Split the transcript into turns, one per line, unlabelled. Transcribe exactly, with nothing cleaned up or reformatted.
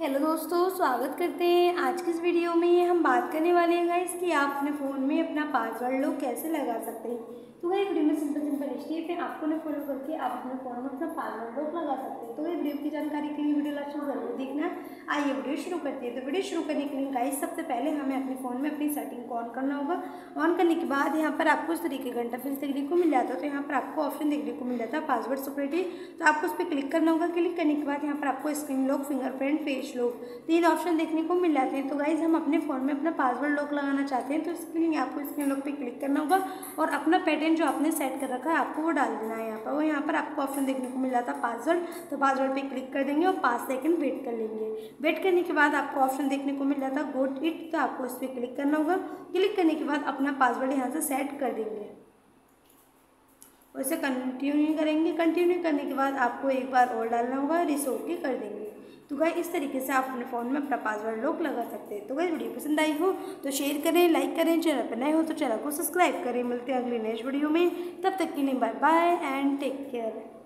Hello दोस्तों, स्वागत करते हैं। आज की इस वीडियो में हम बात करने वाले हैं गाइस कि आप अपने फ़ोन में अपना पासवर्ड लॉक कैसे लगा सकते हैं। तो ये वीडियो में सिंपल सिंपल स्टेप है, आपको ना फॉलो करके आप अपने फ़ोन में अपना पासवर्ड लॉक लगा सकते हैं। तो ये वीडियो की जानकारी के लिए वीडियो लास्ट में जरूर देखना। आइए वीडियो शुरू करते हैं। तो वीडियो शुरू करने के लिए गाइस सबसे पहले हमें अपने फ़ोन में अपनी सेटिंग को ऑन करना होगा। ऑन करने के बाद यहाँ पर आपको इस तरीके का इंटरफेस देखने को मिल जाता है। तो यहाँ पर आपको ऑप्शन देखने को मिल जाता है पासवर्ड सिक्योरिटी। तो आपको उस पर क्लिक करना होगा। क्लिक करने के बाद यहाँ पर आपको screen lock, fingerprint, face lock तीन ऑप्शन देखने को मिल जाते हैं। तो गाइज हम अपने फ़ोन में अपना पासवर्ड लॉक लगाना चाहते हैं, तो इसके लिए आपको स्क्रीन लॉक पे क्लिक करना होगा और अपना पैटर्न जो आपने सेट कर रखा है आपको वो डाल देना है यहाँ पर। वो यहाँ पर आपको ऑप्शन देखने को मिल जाता है पासवर्ड। तो पासवर्ड पे क्लिक कर देंगे और पाँच सेकंड वेट कर लेंगे। वेट करने के बाद आपको ऑप्शन देखने को मिल जाता है गोट इट। तो आपको इस पर क्लिक करना होगा। क्लिक करने के बाद अपना पासवर्ड यहाँ से सेट कर देंगे। वैसे कंटिन्यू करेंगे। कंटिन्यू करने के बाद आपको एक बार और डालना होगा, रिस ओके कर देंगे। तो गाइस इस तरीके से आप अपने फ़ोन में अपना पासवर्ड लॉक लगा सकते हैं। तो गाइस वीडियो पसंद आई हो तो शेयर करें, लाइक करें, चैनल पर नए हो तो चैनल को सब्सक्राइब करें। मिलते हैं अगली नेक्स्ट वीडियो में, तब तक के लिए bye bye and take care.